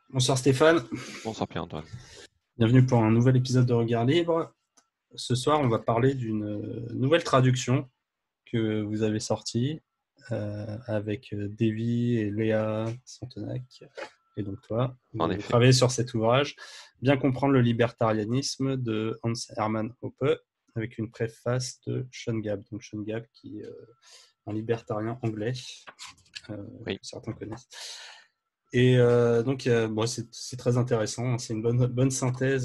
Bonsoir Stéphane, Bonsoir Pierre-Antoine. bienvenue pour un nouvel épisode de Regard Libre. Ce soir, on va parler d'une nouvelle traduction que vous avez sortie avec Davy et Léa Santenac, et donc toi. En Vous avez effet. travaillé sur cet ouvrage, Bien comprendre le libertarianisme de Hans Hermann Hoppe, avec une préface de Sean Gabb. Donc Sean Gabb qui est un libertarien anglais que Oui, certains connaissent. Et donc, bon, c'est très intéressant. Hein. C'est une bonne synthèse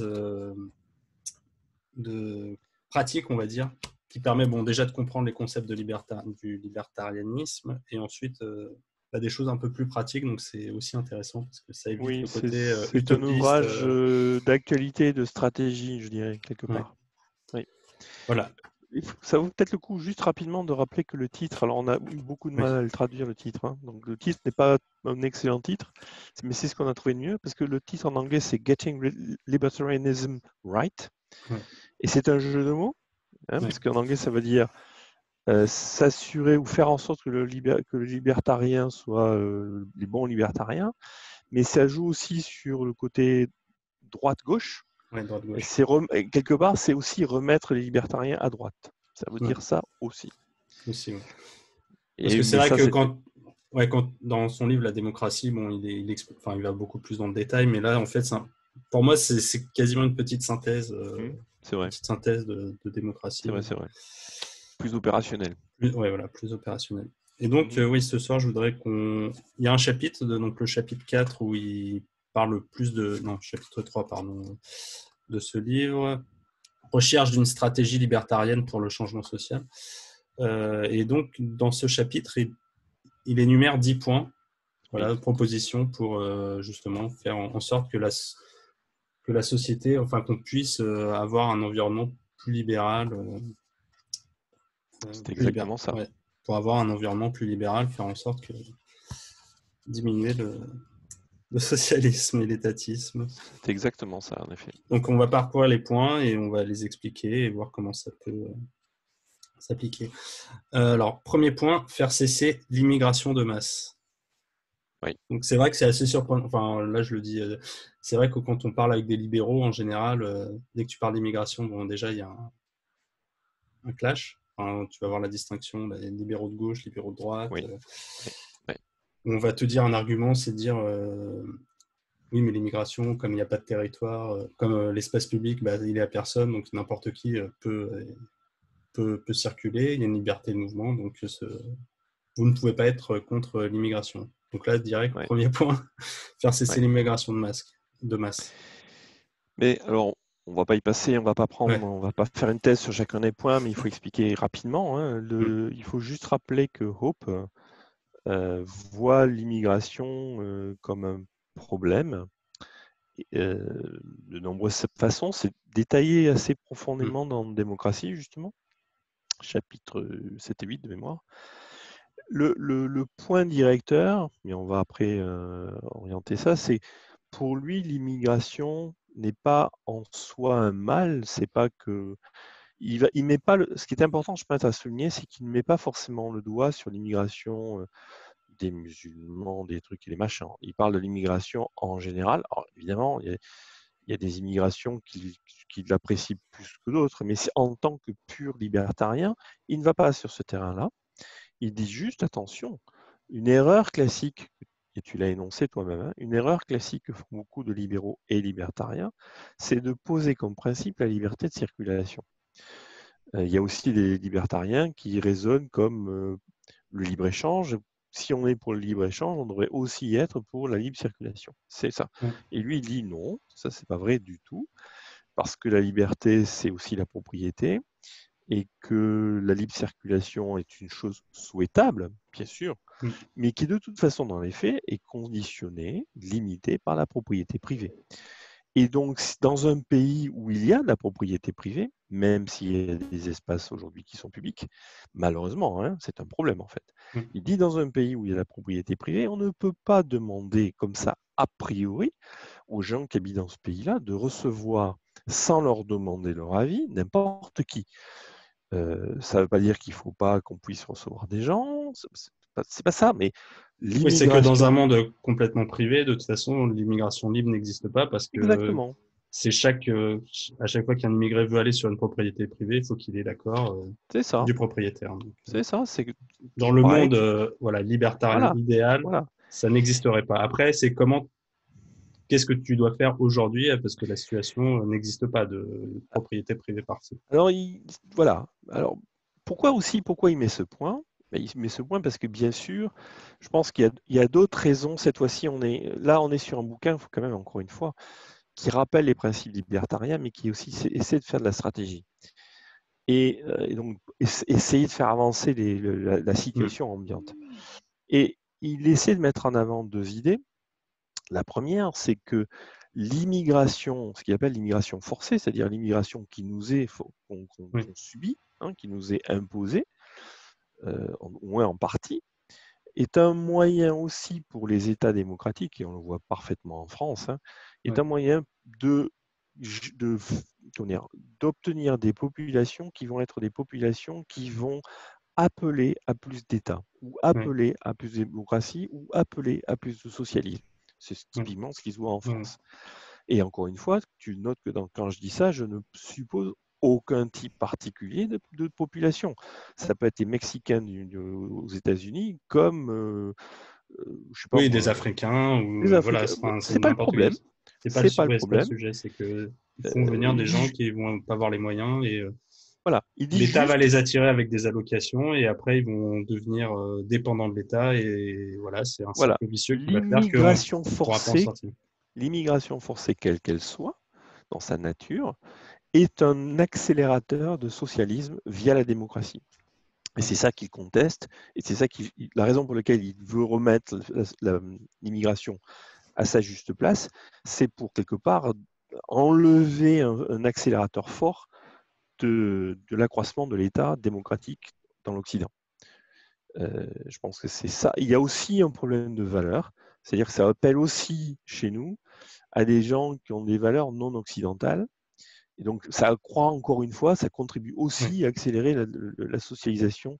de pratique, on va dire, qui permet bon, déjà de comprendre les concepts du libertarianisme et ensuite des choses un peu plus pratiques. Donc, c'est aussi intéressant parce que ça évite oui, le côté c'est un utopiste. ouvrage d'actualité, de stratégie, je dirais, quelque Ouais. part. Oui. Voilà. Ça vaut peut-être le coup, juste rapidement, de rappeler que le titre, alors on a eu beaucoup de Oui. mal à le traduire, le titre. Hein. Donc le titre n'est pas un excellent titre, mais c'est ce qu'on a trouvé de mieux, parce que le titre en anglais, c'est Getting Libertarianism Right. Ouais. Et c'est un jeu de mots, hein, Ouais. parce qu'en anglais, ça veut dire s'assurer ou faire en sorte que le libertarien soit les bons libertariens. Mais ça joue aussi sur le côté droite-gauche. Ouais, droite-gauche. Et quelque part, c'est aussi remettre les libertariens à droite. Ça veut Ouais. dire ça aussi. Aussi, ouais. Parce que c'est Mais vrai ça, que c'était. quand dans son livre La démocratie, bon, il va beaucoup plus dans le détail, mais là, en fait, pour moi, c'est quasiment une C'est vrai, petite synthèse de c'est démocratie. vrai, c'est vrai. Plus opérationnel. Ouais, voilà, plus opérationnelle. Et donc, Mhm. oui, ce soir, je voudrais Il y a un chapitre, donc le chapitre 4, où il parle plus de. Non, chapitre 3, pardon, de ce livre. Recherche d'une stratégie libertarienne pour le changement social. Et donc, dans ce chapitre, il énumère 10 points, Oui, voilà, propositions pour justement faire en sorte que la société, enfin, qu'on puisse avoir un environnement plus libéral, c'est exactement ça. ouais, pour avoir un environnement plus libéral, faire en sorte que diminuer le socialisme et l'étatisme. C'est exactement ça, en effet. Donc, on va parcourir les points et on va les expliquer et voir comment ça peut s'appliquer. Alors, premier point, faire cesser l'immigration de masse. Oui, Donc, c'est vrai que c'est assez surprenant. Enfin, là, je le dis. C'est vrai que quand on parle avec des libéraux, en général, dès que tu parles d'immigration, bon, déjà, il y a un clash. Enfin, tu vas voir la distinction, les libéraux de gauche, libéraux de droite. oui, oui, oui. On va te dire un argument, c'est de dire oui, mais l'immigration, comme il n'y a pas de territoire, comme l'espace public, il est à personne, donc n'importe qui peut circuler, il y a une liberté de mouvement, donc vous ne pouvez pas être contre l'immigration. Donc là, direct, Ouais, premier point, faire cesser ouais. l'immigration de masse. Mais alors, on va pas y passer, Ouais. on va pas faire une thèse sur chacun des points, mais il faut expliquer rapidement. Hein. Mm. Il faut juste rappeler que Hope voit l'immigration comme un problème de nombreuses façons. C'est détaillé assez Mm. profondément dans Démocratie, justement, chapitre 7 et 8 de mémoire. Le point directeur, mais on va après orienter ça, c'est pour lui, l'immigration n'est pas en soi un mal, c'est pas que. Il met pas ce qui est important, je pense, à souligner, c'est qu'il ne met pas forcément le doigt sur l'immigration des musulmans, des trucs et des machins. Il parle de l'immigration en général. Alors, évidemment, il y a des immigrations qui l'apprécient plus que d'autres, mais en tant que pur libertarien, il ne va pas sur ce terrain-là. Il dit juste, attention, une erreur classique, et tu l'as énoncé toi-même, hein, une erreur classique que font beaucoup de libéraux et libertariens, c'est de poser comme principe la liberté de circulation. Il y a aussi des libertariens qui raisonnent comme le libre-échange. Si on est pour le libre-échange, on devrait aussi être pour la libre circulation. C'est ça. Ouais. Et lui, il dit non, ça c'est pas vrai du tout, parce que la liberté, c'est aussi la propriété, et que la libre circulation est une chose souhaitable, bien sûr, Mm. mais qui de toute façon, dans les faits, est conditionnée, limitée par la propriété privée. Et donc, dans un pays où il y a de la propriété privée, même s'il y a des espaces aujourd'hui qui sont publics, malheureusement, hein, c'est un problème en fait. Mm. Il dit dans un pays où il y a de la propriété privée, on ne peut pas demander comme ça, a priori, aux gens qui habitent dans ce pays-là de recevoir, sans leur demander leur avis, n'importe qui. Ça ne veut pas dire qu'il ne faut pas qu'on puisse recevoir des gens, c'est pas ça, mais Oui, c'est que dans un l'immigration, monde complètement privé, de toute façon, l'immigration libre n'existe pas parce que exactement, c'est à chaque fois qu'un immigré veut aller sur une propriété privée, il faut qu'il ait l'accord c'est ça, du propriétaire. Donc, c'est ça, c'est dans toujours le pareil. monde voilà, libertarien Voilà, idéal, voilà. ça n'existerait pas. Après, c'est qu'est-ce que tu dois faire aujourd'hui parce que la situation n'existe pas de propriété privée partie. Alors, voilà. Alors, pourquoi il met ce point? Ben, il met ce point parce que, bien sûr, je pense il y a d'autres raisons. Cette fois-ci, on est sur un bouquin, il faut quand même, encore une fois, qui rappelle les principes libertariens, mais qui aussi essaie de faire de la stratégie. Et donc, essayer de faire avancer la Mm. situation ambiante. Et il essaie de mettre en avant deux idées. La première, c'est que l'immigration, ce qu'il appelle l'immigration forcée, c'est-à-dire l'immigration qui nous est, Oui, qu'on subit, hein, qui nous est imposée, au moins en partie, est un moyen aussi pour les États démocratiques, et on le voit parfaitement en France, hein, est oui, un moyen de, de, comment dire, d'obtenir des populations qui vont être des populations qui vont appeler à plus d'États, ou oui, appeler à plus de démocratie, ou appeler à plus de socialisme. C'est oui, typiquement ce qui se voit en oui. France. Et encore une fois, tu notes que quand je dis ça, je ne suppose aucun type particulier de population. Ça peut être des Mexicains aux États-Unis, comme, je sais pas Oui, des moi, Africains des ou voilà, Africains. c'est C'est pas le n'importe qui. problème. C'est pas le C'est pas le problème. sujet, c'est que ils font venir Il des gens dit, qui vont pas avoir les moyens et voilà, il dit l'État va juste, les attirer avec des allocations et après ils vont devenir dépendants de l'État et voilà, c'est un voilà, cercle vicieux qui va faire qu'on l'immigration pourra pas en forcée, sortir. l'immigration forcée, quelle qu'elle soit, dans sa nature, est un accélérateur de socialisme via la démocratie. Et c'est ça qu'il conteste, et c'est ça la raison pour laquelle il veut remettre l'immigration à sa juste place, c'est pour quelque part enlever un accélérateur fort de l'accroissement de l'État démocratique dans l'Occident. Je pense que c'est ça. Il y a aussi un problème de valeur, c'est-à-dire que ça appelle aussi chez nous à des gens qui ont des valeurs non occidentales. Et donc, ça accroît encore une fois, ça contribue Oui, aussi à accélérer la socialisation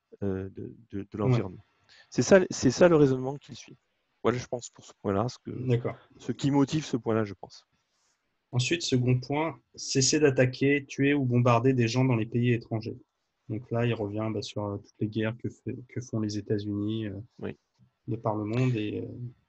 de ouais, l'environnement. C'est ça le raisonnement qu'il suit. Voilà, je pense, pour ce point-là, d'accord. ce qui motive ce point-là, je pense. Ensuite, second point, cesser d'attaquer, tuer ou bombarder des gens dans les pays étrangers. Donc là, il revient sur toutes les guerres que font les États-Unis Oui. de par le monde et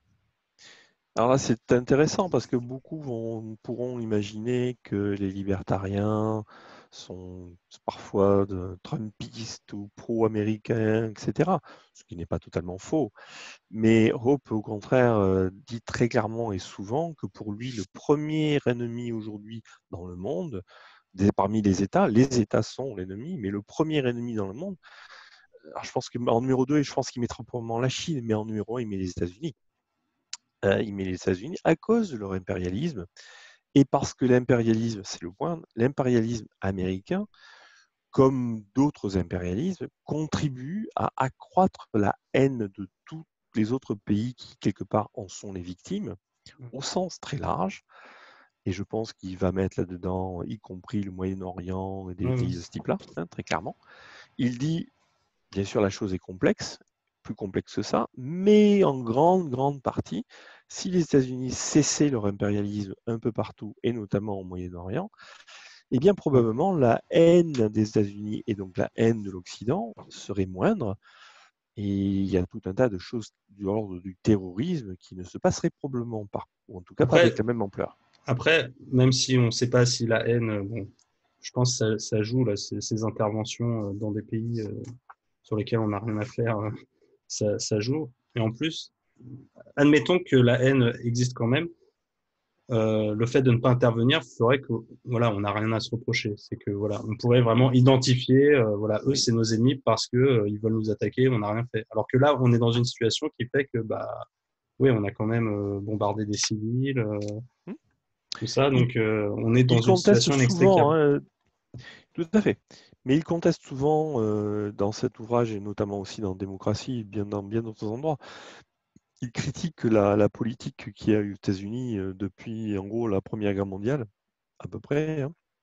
Alors là, c'est intéressant parce que beaucoup pourront imaginer que les libertariens sont parfois trumpistes ou pro-américains, etc. Ce qui n'est pas totalement faux. Mais Hope, au contraire, dit très clairement et souvent que pour lui, le premier ennemi aujourd'hui dans le monde, parmi les États sont l'ennemi, mais le premier ennemi dans le monde, alors je pense qu'en numéro 2, je pense qu'il mettra probablement la Chine, mais en numéro 1, il met les États-Unis. Il met les États-Unis à cause de leur impérialisme. Et parce que l'impérialisme, c'est le point, l'impérialisme américain, comme d'autres impérialismes, contribue à accroître la haine de tous les autres pays qui, quelque part, en sont les victimes, au sens très large. Et je pense qu'il va mettre là-dedans, y compris le Moyen-Orient et des ouais, pays de ce type-là, hein, très clairement. Il dit, bien sûr, la chose est complexe, plus complexe que ça, mais en grande, grande partie, si les États-Unis cessaient leur impérialisme un peu partout, et notamment au Moyen-Orient, eh bien ouais. probablement la haine des États-Unis et donc la haine de l'Occident serait moindre, et il y a tout un tas de choses de l'ordre du terrorisme qui ne se passeraient probablement pas, ou en tout cas pas avec Après, la même ampleur. après, même si on ne sait pas si la haine, bon, je pense que ça joue là, ces interventions dans des pays sur lesquels on n'a rien à faire, ça joue. Et en plus, admettons que la haine existe quand même. Le fait de ne pas intervenir ferait que voilà, on n'a rien à se reprocher. C'est que voilà, on pourrait vraiment identifier, voilà, eux Oui. c'est nos ennemis parce que ils veulent nous attaquer, on n'a rien fait. Alors que là, on est dans une situation qui fait que bah oui, on a quand même bombardé des civils, Hmm. tout ça, Il, donc on est dans il une conteste situation souvent, inextricable. hein, tout à fait. Mais il conteste souvent dans cet ouvrage, et notamment aussi dans Démocratie, dans bien d'autres endroits, il critique la politique qu'il y a aux États-Unis depuis, en gros, la Première Guerre mondiale, à peu près, hein,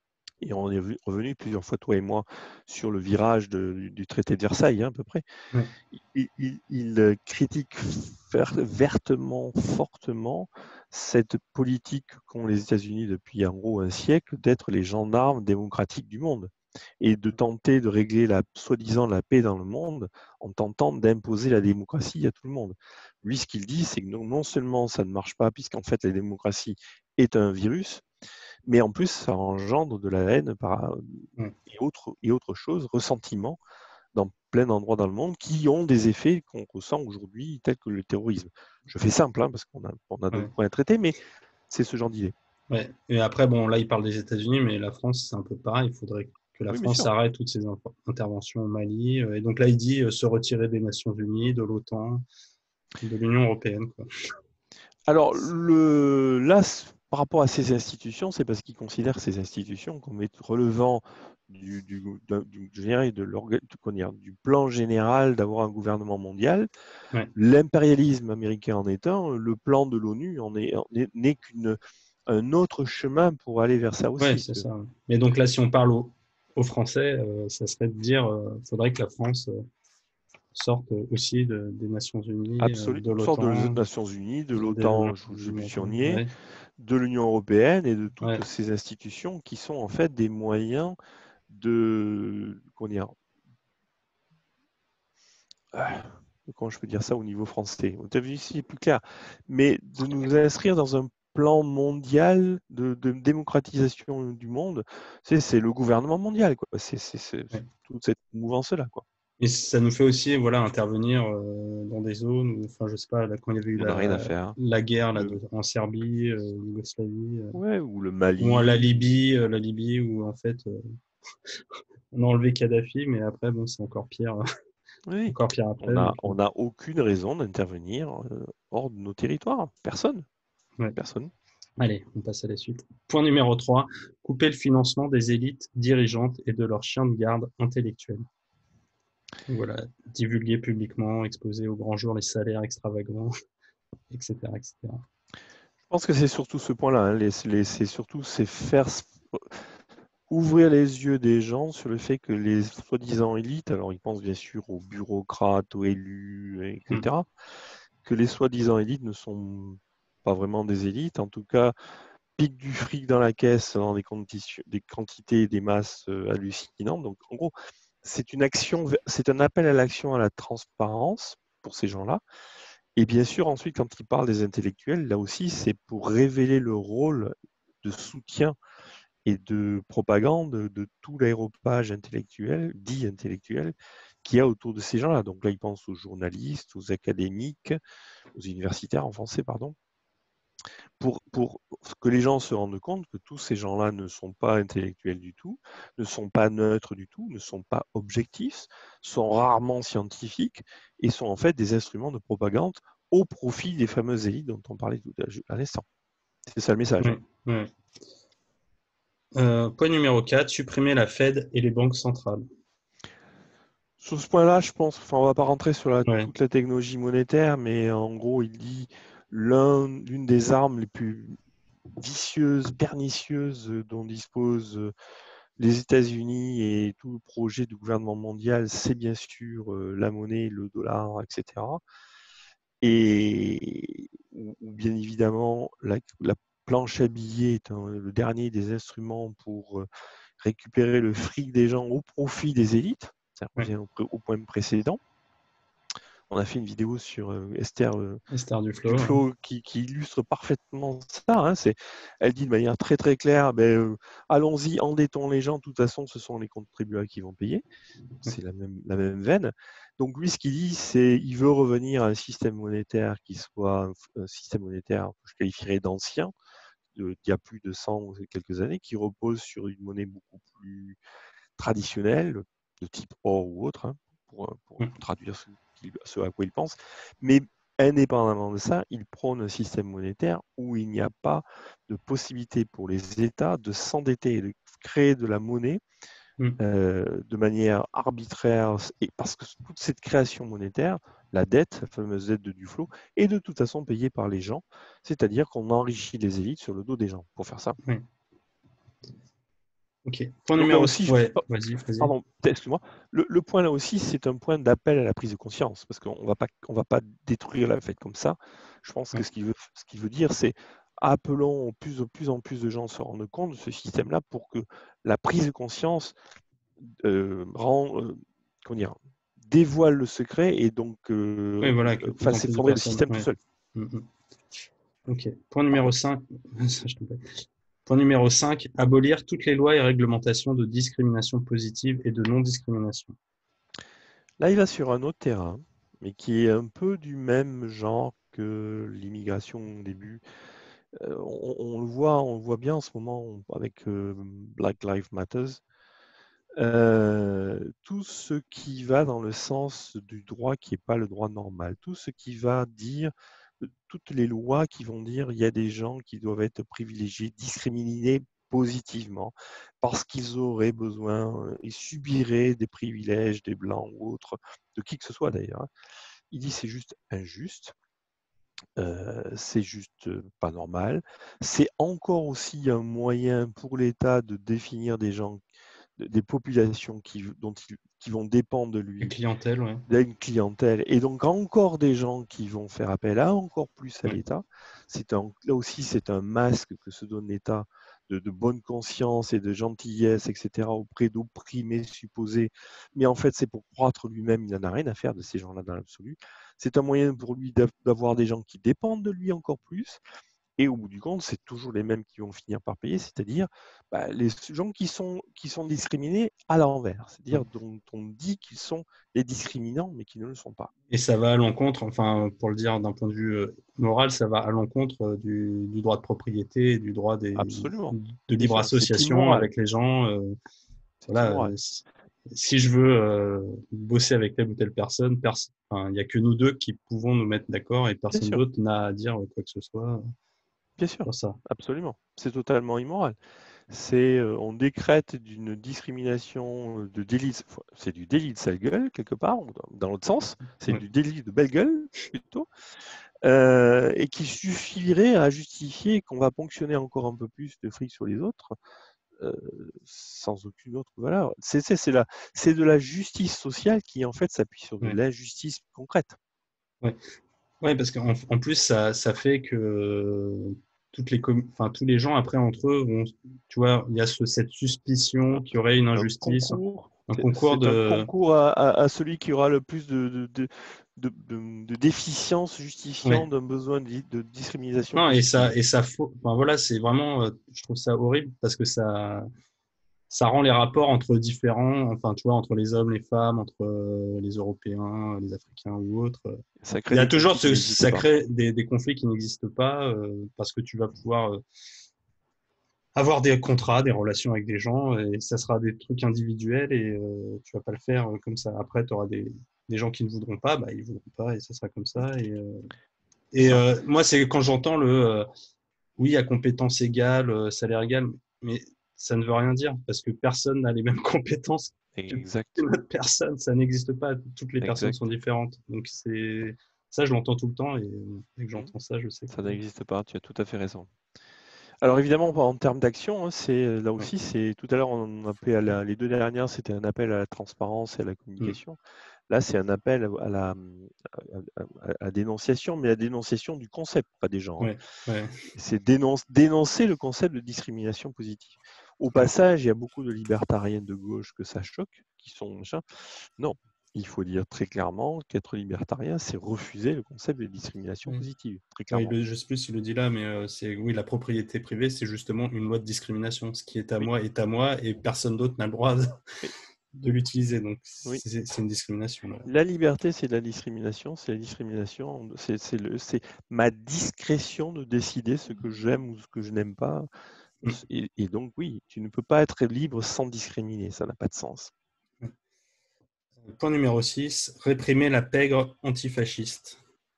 et on est revenu plusieurs fois, toi et moi, sur le virage du traité de Versailles, hein, à peu près. Ouais. Il critique vertement, fortement cette politique qu'ont les États-Unis depuis en gros un siècle d'être les gendarmes démocratiques du monde et de tenter de régler soi-disant la paix dans le monde en tentant d'imposer la démocratie à tout le monde. Lui, ce qu'il dit, c'est que non seulement ça ne marche pas, puisqu'en fait la démocratie est un virus, mais en plus ça engendre de la haine et autre chose, ressentiment, dans plein d'endroits dans le monde qui ont des effets qu'on ressent aujourd'hui, tels que le terrorisme. Je fais simple, hein, parce qu'on a d'autres points à traiter, mais c'est ce genre d'idée. Ouais. Et après, bon, là, il parle des États-Unis, mais la France, c'est un peu pareil. Il faudrait que la Oui, bien France sûr. arrête toutes ses interventions au Mali. Et donc là, il dit se retirer des Nations Unies, de l'OTAN, de l'Union européenne, quoi. Alors, là, par rapport à ces institutions, c'est parce qu'ils considèrent ces institutions comme relevant je dirais, du plan général d'avoir un gouvernement mondial. Ouais. L'impérialisme américain en est un, le plan de l'ONU n'est qu'un autre chemin pour aller vers ça Ouais, aussi. c'est ça. Mais donc là, si on parle aux Français, ça serait de dire faudrait que la France sorte aussi des Nations Unies, de On sort des l'OTAN, Nations Unies, de de l'OTAN, je ne plus l'Union. surnier, Ouais. de l'Union européenne et de toutes Ouais. ces institutions qui sont en fait des moyens comment dire, comment je peux dire ça au niveau français? Au vu c'est plus clair, mais de nous inscrire dans un plan mondial de démocratisation du monde, c'est le gouvernement mondial, quoi. C'est Ouais. toute cette mouvance-là, quoi. Et ça nous fait aussi, voilà, intervenir dans des zones où, enfin, je sais pas, là, quand il y avait eu On n'a rien à faire. la guerre là, Le, en Serbie, Yougoslavie, ouais, ou le ou Mali. La Libye, où en fait, on a enlevé Kadhafi, mais après, bon, c'est encore pire, Oui, encore pire après. Donc, on a aucune raison d'intervenir hors de nos territoires. Personne. ouais. Personne. Allez, on passe à la suite. Point numéro 3, couper le financement des élites dirigeantes et de leurs chiens de garde intellectuels. Voilà, divulguer publiquement, exposer au grand jour les salaires extravagants, etc., etc. Je pense que c'est surtout ce point-là. Hein. C'est surtout faire ouvrir les yeux des gens sur le fait que les soi-disant élites, alors ils pensent bien sûr aux bureaucrates, aux élus, Hmm. etc., que les soi-disant élites ne sont pas vraiment des élites, en tout cas piquent du fric dans la caisse dans des quantités et des masses hallucinantes. Donc en gros, c'est un appel à l'action, à la transparence pour ces gens-là. Et bien sûr, ensuite, quand ils parlent des intellectuels, là aussi, c'est pour révéler le rôle de soutien et de propagande de tout l'aéropage intellectuel, dit intellectuel, qu'il y a autour de ces gens-là. Donc là, ils pensent aux journalistes, aux académiques, aux universitaires en français, pardon, pour que les gens se rendent compte que tous ces gens-là ne sont pas intellectuels du tout, ne sont pas neutres du tout, ne sont pas objectifs, sont rarement scientifiques et sont en fait des instruments de propagande au profit des fameuses élites dont on parlait tout à l'instant. C'est ça le message. Ouais, ouais. Point numéro 4, supprimer la Fed et les banques centrales. Sur ce point-là, je pense, enfin, on ne va pas rentrer sur Ouais. toute la technologie monétaire, mais en gros, il dit l'une des armes les plus vicieuses, pernicieuses dont disposent les États-Unis et tout le projet du gouvernement mondial, c'est bien sûr la monnaie, le dollar, etc. Et où bien évidemment, la planche à billets est le dernier des instruments pour récupérer le fric des gens au profit des élites. Ça Ouais. revient au point précédent. On a fait une vidéo sur Esther Esther Duflo. Ouais. Duflo qui illustre parfaitement ça. Hein. Elle dit de manière très très claire, allons-y, endettons les gens, de toute façon ce sont les contribuables qui vont payer. C'est la même veine. Donc lui ce qu'il dit, c'est qu'il veut revenir à un système monétaire qui soit un système monétaire que je qualifierais d'ancien, d'il y a plus de 100 ou quelques années, qui repose sur une monnaie beaucoup plus traditionnelle, de type or ou autre, hein, pour traduire ce à quoi il pense. Mais indépendamment de ça, il prône un système monétaire où il n'y a pas de possibilité pour les États de s'endetter et de créer de la monnaie Mm. de manière arbitraire, et parce que toute cette création monétaire, la dette, la fameuse dette de Duflo, est de toute façon payée par les gens, c'est-à-dire qu'on enrichit les élites sur le dos des gens, pour faire ça. Ouais. Ok. Point Donc là numéro... aussi, Ouais, vas-y. pardon, excuse-moi. Le point là aussi, c'est un point d'appel à la prise de conscience, parce qu'on va pas détruire la fête comme ça. Je pense que Ouais. ce qu'il veut dire, c'est appelons de plus en plus de gens se rendre compte de ce système-là pour que la prise de conscience comment dire, dévoile le secret et donc Ouais, voilà, que plus en fasse plus de effondrer le personnes. système tout Ouais. seul. Ok. Point numéro Pardon. 5. Point numéro 5, abolir toutes les lois et réglementations de discrimination positive et de non-discrimination. Là, il va sur un autre terrain, mais qui est un peu du même genre que l'immigration au début. On le voit bien en ce moment avec Black Lives Matter. Tout ce qui va dans le sens du droit qui n'est pas le droit normal, tout ce qui va dire, toutes les lois qui vont dire il y a des gens qui doivent être privilégiés, discriminés positivement, parce qu'ils auraient besoin, ils subiraient des privilèges des blancs ou autres, de qui que ce soit d'ailleurs, hein. Il dit c'est juste injuste, c'est juste pas normal. C'est encore aussi un moyen pour l'État de définir des gens, des populations qui vont dépendre de La lui, clientèle, ouais. d'une clientèle, et donc encore des gens qui vont faire appel à encore plus à Ouais. l'État. Là aussi, c'est un masque que se donne l'État de bonne conscience et de gentillesse, etc., auprès d'opprimés supposés. Mais en fait, c'est pour croître lui-même, il n'en a rien à faire de ces gens-là dans l'absolu. C'est un moyen pour lui d'avoir des gens qui dépendent de lui encore plus. Et au bout du compte, c'est toujours les mêmes qui vont finir par payer, c'est-à-dire les gens qui sont discriminés à l'envers, Ouais. c'est-à-dire dont on dit qu'ils sont les discriminants, mais qui ne le sont pas. Et ça va à l'encontre, enfin, pour le dire d'un point de vue moral, ça va à l'encontre du droit de propriété et du droit Absolument, de bien libre sûr, c'est association immoral. avec les gens. C'est Voilà, immoral. si je veux bosser avec telle ou telle personne, enfin, il n'y a que nous deux qui pouvons nous mettre d'accord et Bien personne sûr, d'autre n'a à dire quoi que ce soit bien sûr, sur ça. absolument. C'est totalement immoral. On décrète d'une discrimination de délit, c'est du délit de sale gueule quelque part, ou dans l'autre sens, c'est Ouais. du délit de belle gueule plutôt. Et qui suffirait à justifier qu'on va ponctionner encore un peu plus de fric sur les autres, sans aucune autre valeur. C'est de la justice sociale qui en fait s'appuie sur de Ouais. l'injustice concrète. Ouais. Ouais, parce qu'en plus, ça fait que enfin, tous les gens après entre eux vont, tu vois, il y a cette suspicion qu'il y aurait une Un injustice, concours, un concours c'est un de, concours à celui qui aura le plus de déficiences justifiant ouais. d'un besoin de discrimination Non, positive. et ça, enfin, voilà, c'est vraiment, je trouve ça horrible parce que ça rend les rapports entre différents, enfin, tu vois, entre les hommes, les femmes, entre les Européens, les Africains ou autres. Ça Il crée y a des toujours conflits qui n'existaient ça pas. crée des conflits qui n'existent pas parce que tu vas pouvoir avoir des contrats, des relations avec des gens et ça sera des trucs individuels et tu vas pas le faire comme ça. Après, tu auras des gens qui ne voudront pas, bah, ils voudront pas et ça sera comme ça. C'est ça. Moi, c'est quand j'entends oui, à compétences égales, salaire égal, mais ça ne veut rien dire parce que personne n'a les mêmes compétences Exact. qu'une autre personne. Ça n'existe pas. Toutes les personnes sont Exact. différentes. Donc, ça, je l'entends tout le temps et dès que Hmm. j'entends ça, je sais Ça que. n'existe pas, tu as tout à fait raison. Alors évidemment, en termes d'action, hein, là Ouais. aussi, c'est tout à l'heure, on appelait les deux dernières, c'était un appel à la transparence et à la Mm. communication. Là, c'est un appel à la dénonciation, mais la dénonciation du concept, pas des gens, hein. Ouais. Ouais. C'est dénoncer le concept de discrimination positive. Au Ouais. passage, il y a beaucoup de libertariennes de gauche que ça choque, qui sont machin. Non, il faut dire très clairement qu'être libertarien, c'est refuser le concept de discrimination Ouais. positive, très Ouais, clairement. je sais plus s'il le dit là, mais c'est oui, la propriété privée, c'est justement une loi de discrimination. Ce qui Oui, est à moi et personne d'autre n'a le droit oui, de l'utiliser. Donc, oui. c'est une discrimination. Là. La liberté, c'est de la discrimination. C'est la discrimination. C'est ma discrétion de décider ce que j'aime ou ce que je n'aime pas. Mm. Et donc, oui, tu ne peux pas être libre sans discriminer. Ça n'a pas de sens. Point numéro 6, réprimer la pègre antifasciste.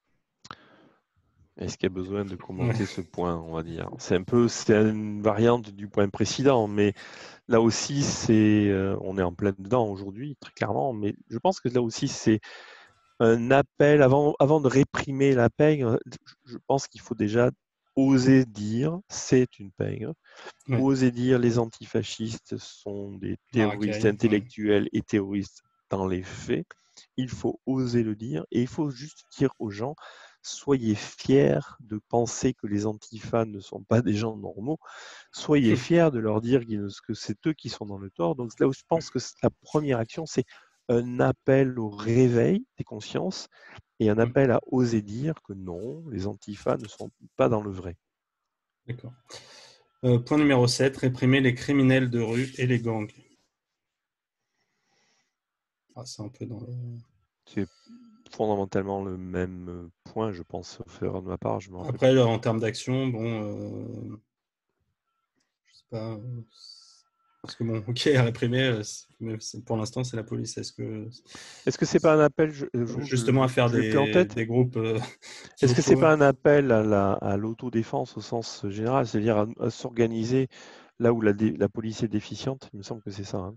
Est-ce qu'il y a besoin de Ouais. commenter ce point, on va dire? C'est une variante du point précédent, mais là aussi, on est en plein dedans aujourd'hui, très clairement. Mais je pense que là aussi, c'est un appel avant de réprimer la pègre. Je pense qu'il faut déjà oser dire c'est une pègre, Ouais. oser dire les antifascistes sont des terroristes Marrakech, ouais. intellectuels et terroristes dans les faits. Il faut oser le dire et il faut juste dire aux gens soyez fiers de penser que les antifas ne sont pas des gens normaux, soyez fiers de leur dire que c'est eux qui sont dans le tort. Donc là où je pense que la première action, c'est un appel au réveil des consciences et un appel à oser dire que non, les antifas ne sont pas dans le vrai. D'accord. Point numéro 7, réprimer les criminels de rue et les gangs. Ah, c'est un peu dans le... C'est fondamentalement le même point, je pense, sauf erreur de ma part, je me rappelle Après, plus. en termes d'action, bon, je sais pas... parce que bon, ok, à réprimer, mais pour l'instant, c'est la police. Est-ce Est-ce que c'est pas un appel, justement à faire je l'ai plus en tête, des groupes est-ce que c'est locaux? pas un appel à l'autodéfense au sens général, c'est-à-dire à s'organiser là où la police est déficiente? Il me semble que c'est ça. Hein.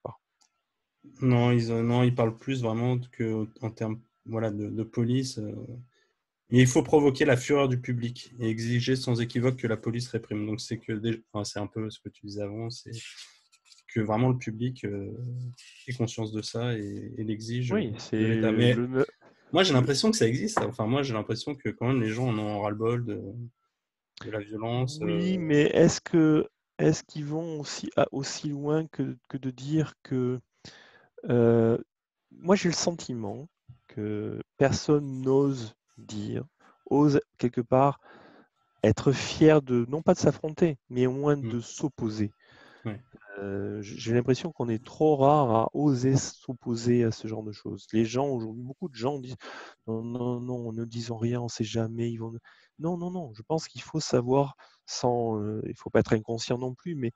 Non, non, ils parlent plus vraiment en termes voilà, de police. Mais il faut provoquer la fureur du public et exiger sans équivoque que la police réprime. Donc enfin, c'est un peu ce que tu disais avant, c'est que vraiment le public ait conscience de ça et l'exige Oui, c'est de l'État. Mais le, moi, j'ai le- l'impression que ça existe. Enfin, moi, j'ai l'impression que quand même les gens en ont ras-le-bol de la violence. Oui, mais est-ce qu'ils vont aussi loin que de dire que euh, moi j'ai le sentiment que personne n'ose dire, ose quelque part être fier de, non pas de s'affronter, mais au moins Hmm, de s'opposer. ouais. J'ai l'impression qu'on est trop rare à oser s'opposer à ce genre de choses. Les gens aujourd'hui, beaucoup de gens disent non, non, non, ne disons rien, on ne sait jamais. Ils vont... Non, non, non. Je pense qu'il faut savoir, il ne faut pas être inconscient non plus, mais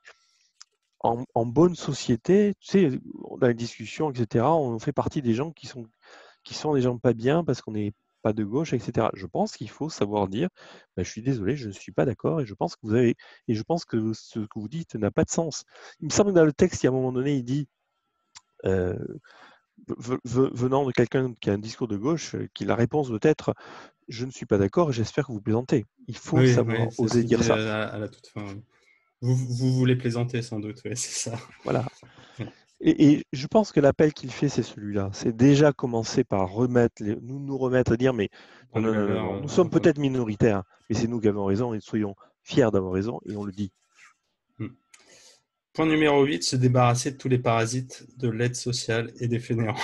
en bonne société, tu sais, dans les discussions, etc., on fait partie des gens qui sont des gens pas bien parce qu'on n'est pas de gauche, etc. Je pense qu'il faut savoir dire, bah, je suis désolé, je ne suis pas d'accord et je pense que et je pense que ce que vous dites n'a pas de sens. Il me semble que dans le texte, il y a un moment donné, il dit, euh, venant de quelqu'un qui a un discours de gauche, qui la réponse doit être, je ne suis pas d'accord et j'espère que vous plaisantez. Il faut Oui, savoir oui, c'est ce oser qu'il dire dit ça. à la toute fin. Oui. Vous voulez plaisanter sans doute, oui, c'est ça. Voilà. Ouais. Et je pense que l'appel qu'il fait, c'est celui-là. C'est déjà commencer par nous remettre et dire, mais non, Prendre du non, non, non, malheur non, nous sommes en commun. peut-être minoritaires, mais c'est nous qui avons raison et soyons fiers d'avoir raison et on le dit. Hmm. Point numéro 8, se débarrasser de tous les parasites de l'aide sociale et des fainéants.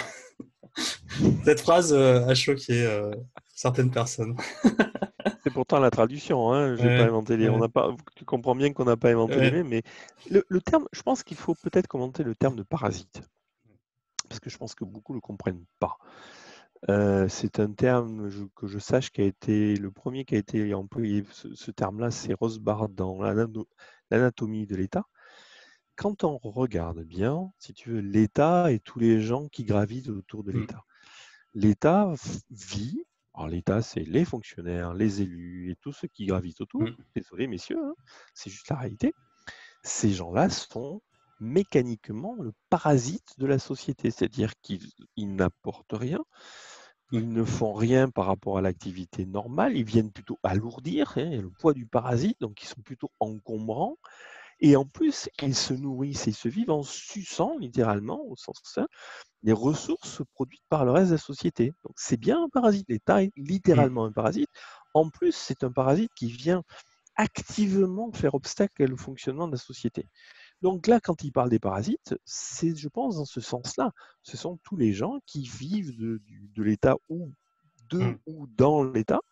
Cette phrase a choqué certaines personnes. C'est pourtant la traduction, hein. J'ai pas Ouais, inventé on ouais, n'a pas, tu comprends bien qu'on n'a pas inventé les ouais. mêmes, mais le terme, je pense qu'il faut peut-être commenter le terme de parasite, parce que je pense que beaucoup ne le comprennent pas. C'est un terme que je sache qui a été le premier qui a été employé. Ce terme-là, c'est Rosbach dans l'anatomie de l'État. Quand on regarde bien, si tu veux, l'État et tous les gens qui gravitent autour de Hmm, l'État. L'État vit, alors l'État, c'est les fonctionnaires, les élus et tous ceux qui gravitent autour. hmm, Désolé, messieurs, hein, c'est juste la réalité. Ces gens-là sont mécaniquement le parasite de la société, c'est-à-dire qu'ils n'apportent rien, ouais. ils ne font rien par rapport à l'activité normale, ils viennent plutôt alourdir hein, le poids du parasite, donc ils sont plutôt encombrants. Et en plus, ils se nourrissent et ils se vivent en suçant littéralement, au sens ça, les ressources produites par le reste de la société. Donc c'est bien un parasite, l'État est Hmm, littéralement un parasite. En plus, c'est un parasite qui vient activement faire obstacle au fonctionnement de la société. Donc là, quand il parle des parasites, c'est, je pense, dans ce sens-là. Ce sont tous les gens qui vivent de l'État hmm. ou dans l'État.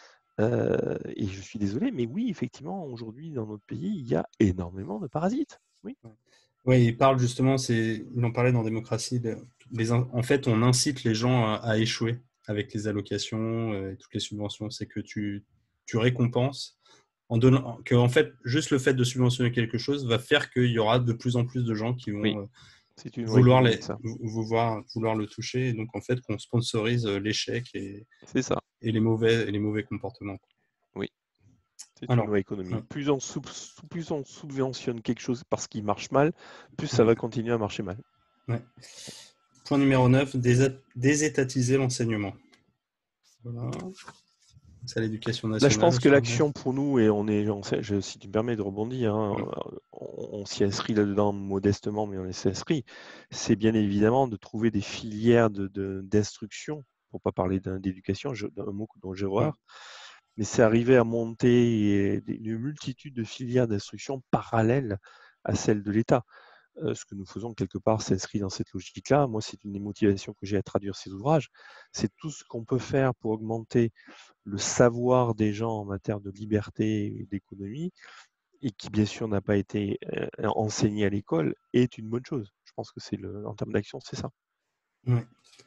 Et je suis désolé, mais oui, effectivement, aujourd'hui, dans notre pays, il y a énormément de parasites. Oui, Oui, il parle justement, il en parlait dans Démocratie, en fait, on incite les gens à échouer avec les allocations et toutes les subventions. C'est que tu récompenses en donnant, que en fait, juste le fait de subventionner quelque chose va faire qu'il y aura de plus en plus de gens qui oui, vont c'est une loi économique, ça. vouloir le toucher, et donc en fait, qu'on sponsorise l'échec C'est ça, et les mauvais comportements. oui. C'est une Alors, loi économique. ouais, Plus on subventionne quelque chose parce qu'il marche mal, plus ça ouais, va continuer à marcher mal. ouais. Point numéro 9, désétatiser l'enseignement. Voilà. C'est à l'éducation Là, je nationale pense que aussi. l'action pour nous, et si tu me permets de rebondir, on s'y inscrit là-dedans modestement, mais on s'y inscrit, c'est bien évidemment de trouver des filières d'instruction, pour ne pas parler d'éducation, un mot dont j'ai horreur, mais c'est arriver à monter une multitude de filières d'instruction parallèles à celles de l'État. Ce que nous faisons quelque part s'inscrit dans cette logique-là. Moi, c'est une des motivations que j'ai à traduire ces ouvrages. C'est tout ce qu'on peut faire pour augmenter le savoir des gens en matière de liberté et d'économie, et qui bien sûr n'a pas été enseigné à l'école, est une bonne chose. Je pense que en termes d'action, c'est ça. Ouais.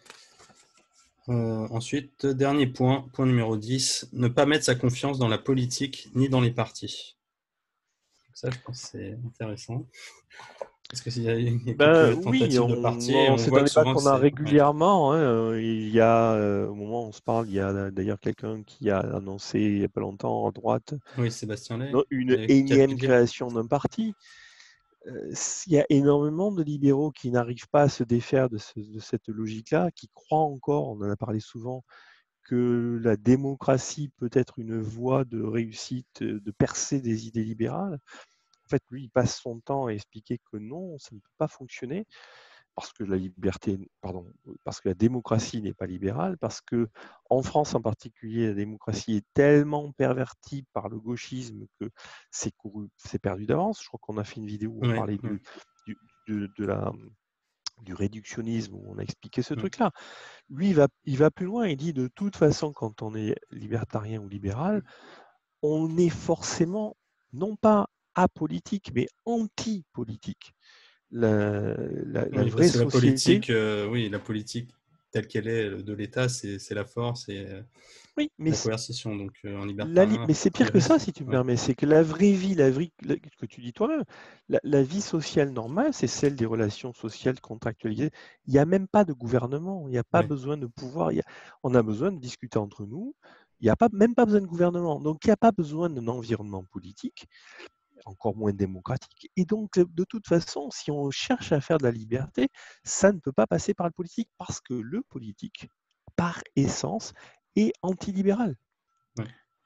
Ensuite, dernier point, point numéro 10, ne pas mettre sa confiance dans la politique ni dans les partis. Ça, je pense que c'est intéressant. Parce qu'il y a quelques Oui, tentatives de partis et on c'est voit un que débat souvent qu'on a c'est... Ouais. régulièrement. Il y a, au moment où on se parle, il y a d'ailleurs quelqu'un qui a annoncé il n'y a pas longtemps à droite Oui, Sébastien Lay, une qui a pu énième dire. création d'un parti. Il y a énormément de libéraux qui n'arrivent pas à se défaire de cette logique-là, qui croient encore, on en a parlé souvent, que la démocratie peut être une voie de réussite, de percée des idées libérales. En fait, lui, il passe son temps à expliquer que non, ça ne peut pas fonctionner parce que parce que la démocratie n'est pas libérale, parce que en France en particulier, la démocratie est tellement pervertie par le gauchisme que c'est perdu d'avance. Je crois qu'on a fait une vidéo où on Ouais, parlait ouais, du, de la, du réductionnisme, où on a expliqué ce ouais. truc-là. Lui, il va plus loin, il dit de toute façon, quand on est libertarien ou libéral, on est forcément non pas apolitique, mais anti-politique. La Oui, parce vraie que la société. politique, oui, la politique telle qu'elle est de l'État, c'est la force et Oui, mais la coercition. Donc en libertarien, mais c'est il y pire a... que ça, si tu me ouais, permets. C'est que la vraie vie, que tu dis toi-même, la vie sociale normale, c'est celle des relations sociales contractualisées. Il n'y a même pas de gouvernement, il n'y a pas ouais, besoin de pouvoir. On a besoin de discuter entre nous. Il n'y a même pas besoin de gouvernement. Donc, il n'y a pas besoin d'un environnement politique, encore moins démocratique. Et donc, de toute façon, si on cherche à faire de la liberté, ça ne peut pas passer par le politique parce que le politique, par essence, est antilibéral. ouais,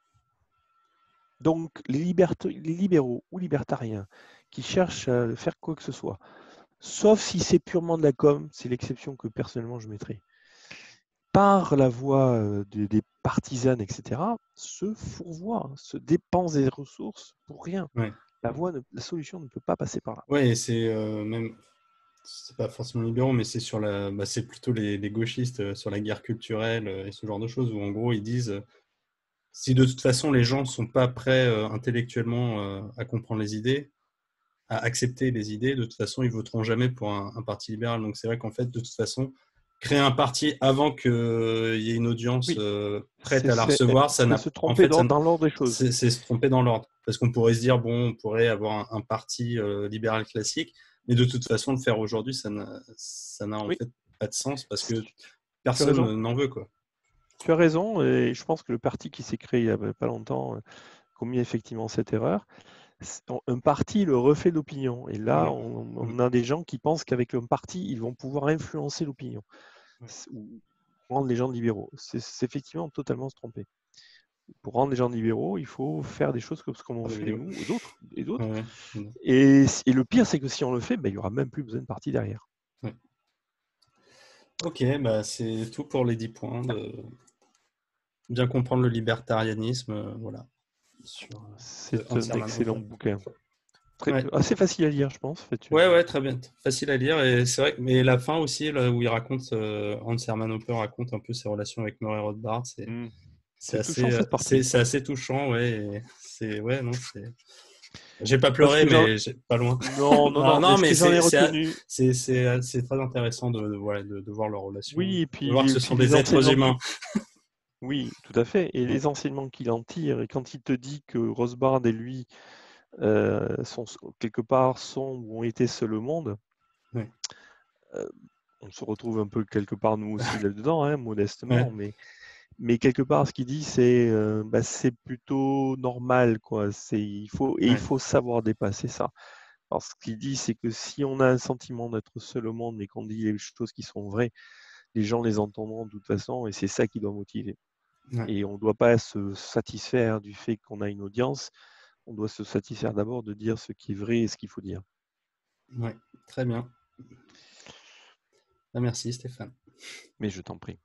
Donc, les libéraux ou libertariens qui cherchent à faire quoi que ce soit, sauf si c'est purement de la com, c'est l'exception que personnellement je mettrais, par la voie des partisanes, etc., se fourvoient, se dépensent des ressources pour rien. ouais. La solution ne peut pas passer par là. Ouais, et c'est même, c'est pas forcément libéraux, mais c'est sur c'est plutôt les gauchistes sur la guerre culturelle et ce genre de choses où en gros ils disent si de toute façon les gens sont pas prêts intellectuellement à comprendre les idées, à accepter les idées, de toute façon ils voteront jamais pour un parti libéral. Donc c'est vrai qu'en fait de toute façon créer un parti avant qu'il y ait une audience Oui, prête à la recevoir, ça c'est n'a se en tromper fait dans l'ordre des choses. c'est se tromper dans l'ordre. Parce qu'on pourrait se dire, bon, on pourrait avoir un parti libéral classique, mais de toute façon, le faire aujourd'hui, ça n'a en Oui, fait pas de sens parce que tu as raison. personne n'en veut, quoi. Tu as raison, et je pense que le parti qui s'est créé il n'y a pas longtemps commis effectivement cette erreur. Un parti, le reflet d'opinion. Et là, Ouais. on a des gens qui pensent qu'avec un parti, ils vont pouvoir influencer l'opinion ou rendre les gens libéraux. C'est effectivement totalement se tromper. Pour rendre les gens libéraux, il faut faire des choses comme on Faire des fait vidéos. nous et d'autres. Ouais. Et le pire, c'est que si on le fait, ben, il n'y aura même plus besoin de parti derrière. Ouais. Ok, bah, c'est tout pour les 10 points de bien comprendre le libertarianisme, voilà, de C'est Hans un Hermann excellent Hoppe. bouquin. Ouais. Assez facile à lire, je pense. En fait, Ouais, très bien, facile à lire et c'est vrai. Mais la fin aussi, là où il raconte, Hans Hermann Hoppe raconte un peu ses relations avec Murray Rothbard, c'est c'est touchant assez, cette partie. c'est assez touchant, ouais. Ouais, non, c'est. J'ai pas Moi, ce pleuré, que j'en... mais j'ai pas loin. Non, non, Non, non, mais non, ce mais que j'en ai retenu, c'est très intéressant voilà, de voir leurs relations, oui, et de puis voir que ce aussi sont les des êtres enseignements humains. Oui, tout à fait. Et Ouais, les enseignements qu'il en tire, et quand il te dit que Rothbard et lui sont quelque part sont ou ont été seuls au monde, ouais, euh, on se retrouve un peu quelque part nous aussi là-dedans, hein, ouais, modestement, mais quelque part ce qu'il dit c'est plutôt normal, quoi. Il ouais, faut savoir dépasser ça. Alors ce qu'il dit, c'est que si on a un sentiment d'être seul au monde, mais qu'on dit les choses qui sont vraies, les gens les entendront de toute façon, et c'est ça qui doit motiver. Ouais. Et on ne doit pas se satisfaire du fait qu'on a une audience, on doit se satisfaire d'abord de dire ce qui est vrai et ce qu'il faut dire. Ouais, très bien. Merci Stéphane. Mais je t'en prie.